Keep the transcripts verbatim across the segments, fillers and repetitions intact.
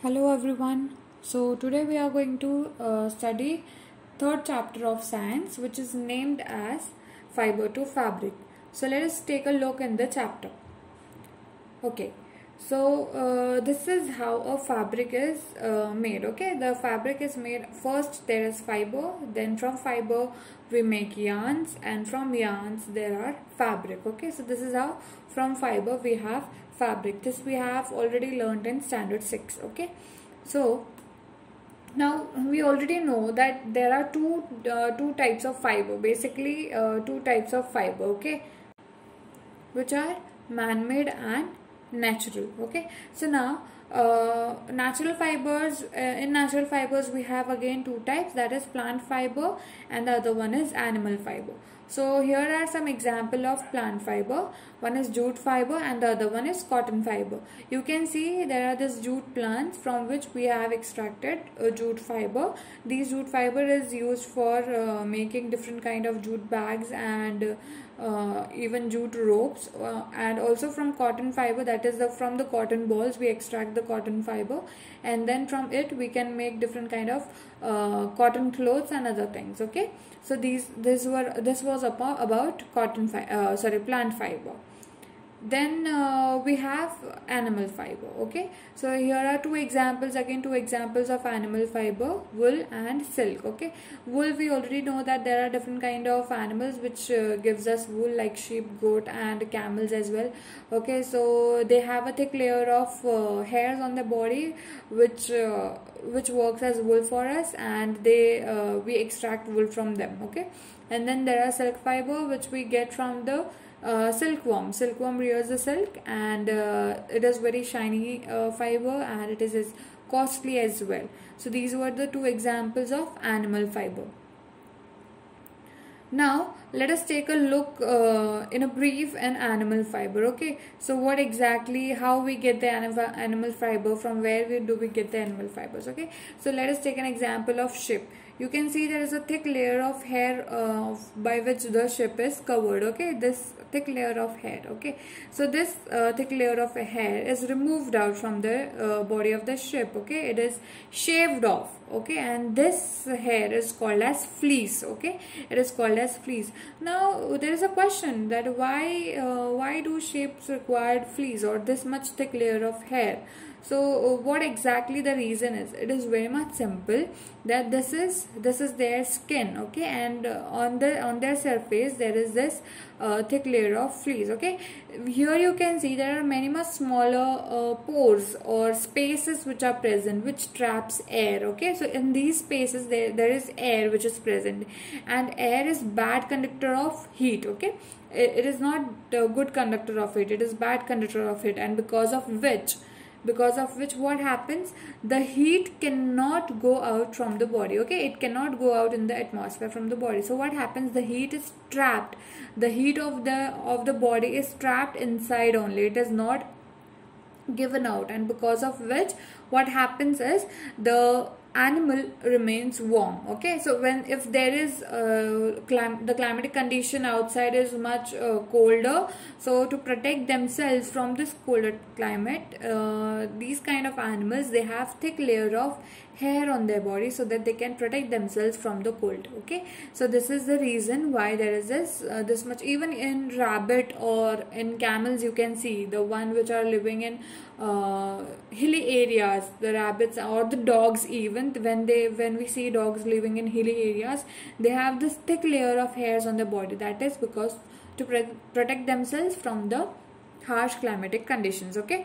Hello everyone. So today we are going to uh, study third chapter of science, which is named as fiber to fabric. So let us take a look in the chapter. Okay. So uh, this is how a fabric is uh, made. Okay, the fabric is made first. There is fiber, then from fiber we make yarns, and from yarns there are fabric. Okay, so this is how from fiber we have fabric. This we have already learned in standard six. Okay, so now we already know that there are two uh, two types of fiber, basically uh, two types of fiber, okay, which are man-made and natural. Okay, so now uh, natural fibers, uh, in natural fibers we have again two types, that is plant fiber and the other one is animal fiber. So here are some example of plant fiber. One is jute fiber and the other one is cotton fiber. You can see there are these jute plants from which we have extracted uh, jute fiber. These jute fiber is used for uh, making different kind of jute bags and uh, even jute ropes, uh, and also from cotton fiber, that is the from the cotton balls we extract the cotton fiber, and then from it we can make different kind of uh, cotton clothes and other things. Okay, so these this were this was about, about cotton fi uh, sorry plant fiber. Then uh, we have animal fiber. Okay, so here are two examples, again two examples of animal fiber, wool and silk. Okay, wool, we already know that there are different kind of animals which uh, gives us wool, like sheep, goat and camels as well. Okay, so they have a thick layer of uh, hairs on the body which uh, which works as wool for us, and they uh, we extract wool from them. Okay, and then there are silk fiber which we get from the uh, silkworm. Silkworm rears the silk, and uh, it is very shiny uh, fiber, and it is as costly as well. So these were the two examples of animal fiber. Now let us take a look uh, in a brief an animal fiber. Okay, so what exactly, how we get the animal animal fiber, from where we do we get the animal fibers. Okay, so let us take an example of ship. You can see there is a thick layer of hair uh, by which the ship is covered. Okay, this thick layer of hair. Okay, so this uh, thick layer of hair is removed out from the uh, body of the ship. Okay, it is shaved off. Okay, and this hair is called as fleece. Okay, it is called as fleece. Now there is a question that why uh, why do ships require fleece or this much thick layer of hair? So uh, what exactly the reason is? It is very much simple, that this is this is their skin. Okay, and uh, on the on their surface there is this uh, thick layer of fleece. Okay, here you can see there are many much smaller uh, pores or spaces which are present, which traps air. Okay, so in these spaces there there is air which is present, and air is bad conductor of heat. Okay, it, it is not a good conductor of it, it is bad conductor of it, and because of which because of which what happens, the heat cannot go out from the body. Okay, it cannot go out in the atmosphere from the body. So what happens, the heat is trapped, the heat of the of the body is trapped inside only, it is not given out, and because of which what happens is the animal remains warm. Okay, so when if there is uh, clim the climatic condition outside is much uh, colder, so to protect themselves from this colder climate, uh, these kind of animals, they have thick layer of hair on their body so that they can protect themselves from the cold. Okay, so this is the reason why there is this uh, this much. Even in rabbit or in camels, you can see the one which are living in uh, hilly areas, the rabbits or the dogs, even when they when we see dogs living in hilly areas, they have this thick layer of hairs on the body. That is because to pre protect themselves from the harsh climatic conditions. Okay,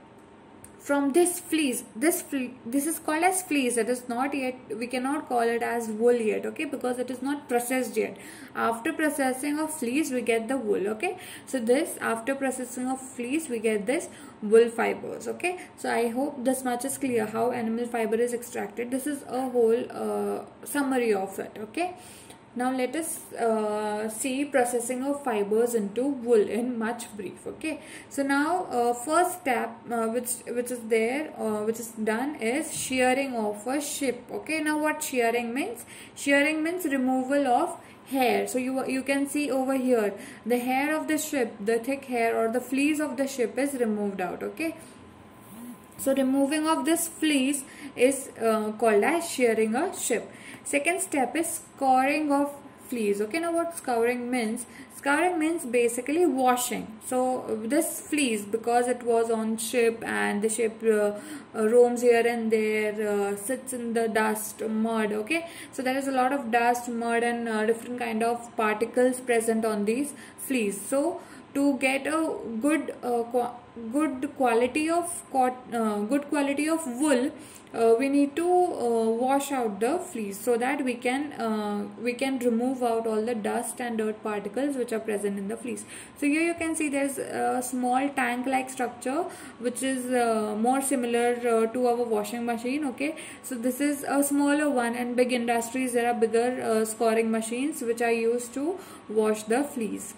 from this fleece, this fle this is called as fleece. It is not yet, we cannot call it as wool yet. Okay, because it is not processed yet. After processing of fleece we get the wool. Okay, so this after processing of fleece we get this wool fibers. Okay, so I hope this much is clear how animal fiber is extracted. This is a whole uh, summary of it. Okay, now let us uh, see processing of fibers into wool in much brief. Okay, so now uh, first step uh, which which is there uh, which is done is shearing of a ship. Okay, now what shearing means? Shearing means removal of hair. So you you can see over here the hair of the ship, the thick hair or the fleece of the ship is removed out. Okay, So removing of this fleece is uh, called as shearing a ship. Second step is scouring of fleece. Okay, now what scouring means? Scouring means basically washing. So this fleece, because it was on ship and the ship uh, uh, roams here and there, uh, sits in the dust, mud. Okay, so there is a lot of dust, mud, and uh, different kind of particles present on these fleece. So to get a good uh, qu good quality of uh, good quality of wool, uh, we need to uh, wash out the fleece so that we can uh, we can remove out all the dust and dirt particles which are present in the fleece. So here you can see there's a small tank like structure which is uh, more similar uh, to our washing machine. Okay, so this is a smaller one, and big industries there are bigger uh, scouring machines which are used to wash the fleece.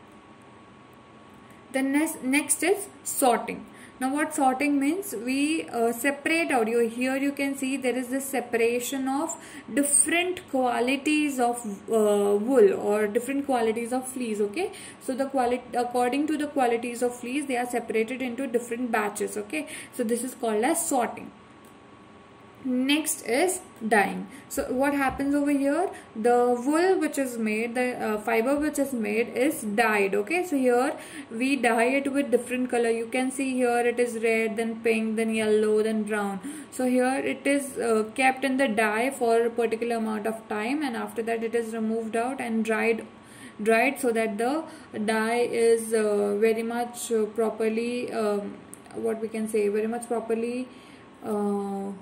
The next, next is sorting. Now what sorting means, we uh, separate out. You, here you can see there is this separation of different qualities of uh, wool or different qualities of fleece. Okay, so the quality, according to the qualities of fleece, they are separated into different batches. Okay, so this is called as sorting. Next is dyeing. So what happens over here, the wool which is made, the uh, fiber which is made is dyed. Okay, so here we dye it with different color. You can see here it is red, then pink, then yellow, then brown. So here it is uh, kept in the dye for a particular amount of time, and after that it is removed out and dried dried so that the dye is uh, very much uh, properly um, what we can say very much properly uh,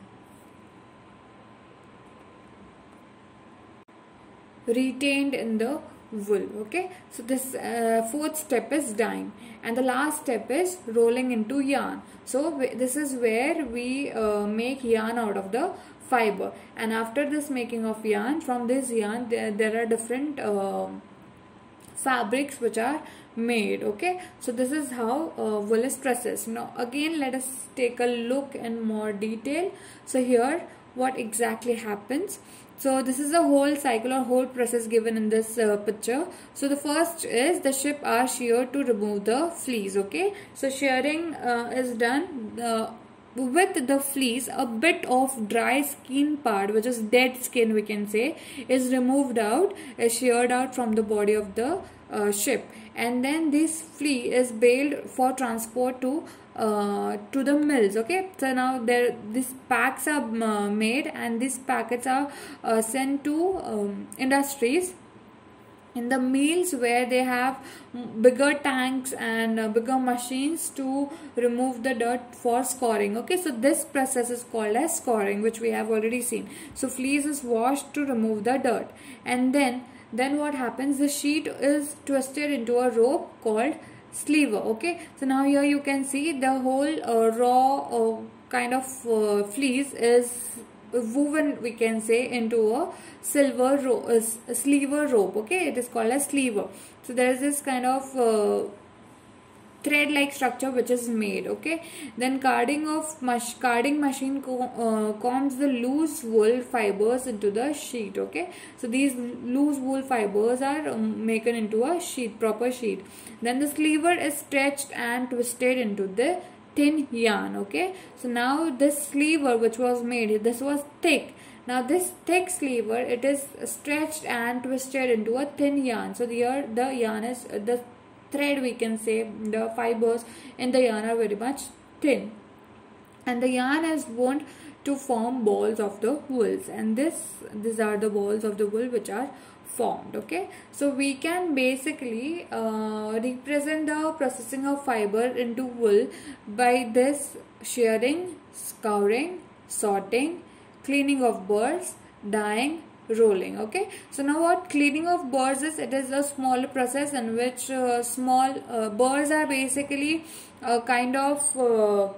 retained in the wool. Okay, so this uh, fourth step is dyeing, and the last step is rolling into yarn. So this is where we uh, make yarn out of the fiber, and after this making of yarn, from this yarn there, there are different uh, fabrics which are made. Okay, so this is how uh, wool is processed. Now again let us take a look in more detail. So here what exactly happens. So this is the whole cycle or whole process given in this uh, picture. So the first is the ship are sheared to remove the fleece. Okay, so shearing uh, is done uh, with the fleece. A bit of dry skin part, which is dead skin we can say, is removed out, is sheared out from the body of the uh, ship, and then this fleece is baled for transport to Uh, to the mills. Okay, so now there these packs are uh, made, and these packets are uh, sent to um, industries in the mills, where they have bigger tanks and uh, bigger machines to remove the dirt for scouring. Okay, so this process is called as scouring, which we have already seen. So fleece is washed to remove the dirt, and then then what happens, the sheet is twisted into a rope called sleever. Okay, so now here you can see the whole uh, raw uh, kind of uh, fleece is woven, we can say, into a silver ro uh, sleever rope. Okay, it is called a sleever. So there is this kind of uh, thread like structure which is made. Okay, then carding of mach carding machine co uh, combs the loose wool fibers into the sheet. Okay, so these loose wool fibers are um, made into a sheet, proper sheet. Then the sleever is stretched and twisted into the thin yarn. Okay, so now this sleever which was made, this was thick. Now this thick sleever, it is stretched and twisted into a thin yarn. So here the yarn is uh, the thread, we can say, the fibers in the yarn are very much thin, and the yarn is wound to form balls of the wools, and this these are the balls of the wool which are formed. Okay, so we can basically uh, represent the processing of fiber into wool by this shearing, scouring, sorting, cleaning of burrs, dyeing, rolling. Okay, so now what cleaning of burrs is, it is a small process in which uh, small uh, burrs are basically a kind of uh,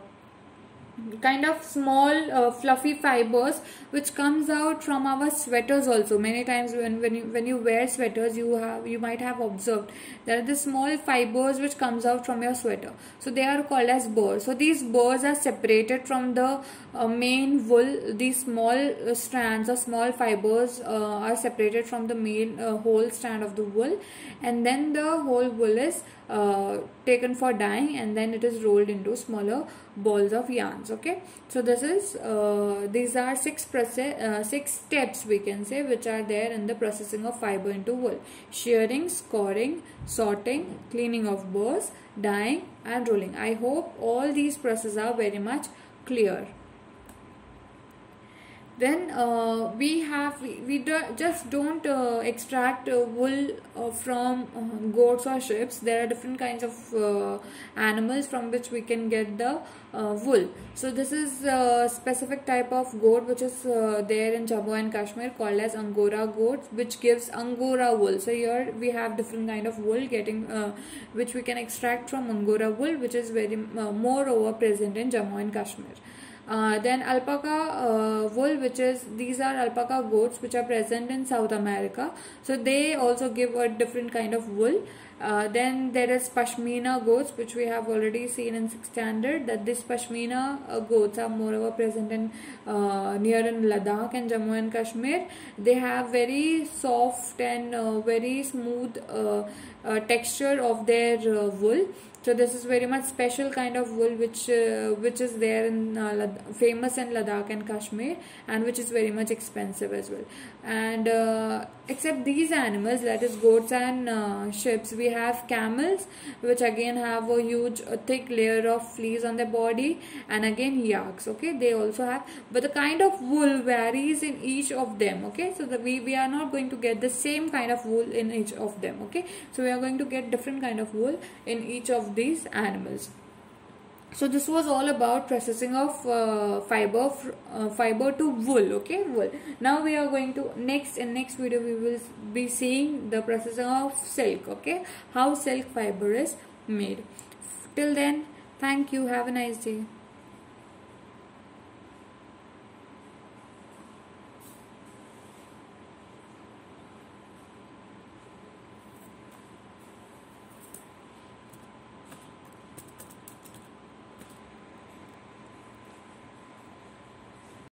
kind of small uh, fluffy fibers which comes out from our sweaters. Also many times when when you, when you wear sweaters, you have you might have observed there are the small fibers which comes out from your sweater. So they are called as burrs. So these burrs are separated from the uh, main wool. These small uh, strands or small fibers uh, are separated from the main uh, whole strand of the wool, and then the whole wool is uh, taken for dyeing, and then it is rolled into smaller balls of yarns. Okay, so this is uh, these are six process uh, six steps we can say which are there in the processing of fiber into wool: shearing, scoring, sorting, cleaning of burrs, dyeing and rolling. I hope all these processes are very much clear. Then uh, we have we, we do, just don't uh, extract uh, wool uh, from uh, goats or sheep. There are different kinds of uh, animals from which we can get the uh, wool. So this is a specific type of goat which is uh, there in Jammu and Kashmir called as Angora goats, which gives Angora wool. So here we have different kind of wool getting uh, which we can extract from Angora wool, which is very uh, moreover present in Jammu and Kashmir. Uh, then alpaca uh, wool, which is these are alpaca goats which are present in South America. So they also give a different kind of wool. Uh, then there is Pashmina goats, which we have already seen in sixth standard, that these Pashmina uh, goats are moreover present in uh, near in Ladakh and Jammu and Kashmir. They have very soft and uh, very smooth uh, uh, texture of their uh, wool. So this is very much special kind of wool which uh, which is there in uh, famous in Ladakh and Kashmir, and which is very much expensive as well. And uh, except these animals, that is goats and uh, sheep, we have camels, which again have a huge a thick layer of fleece on their body, and again yaks. Okay, they also have, but the kind of wool varies in each of them. Okay, so that we we are not going to get the same kind of wool in each of them. Okay, so we are going to get different kind of wool in each of these animals. So this was all about processing of uh, fiber uh, fiber to wool. Okay, wool. Now we are going to next in next video we will be seeing the processing of silk. Okay, how silk fiber is made. Till then, thank you. Have a nice day.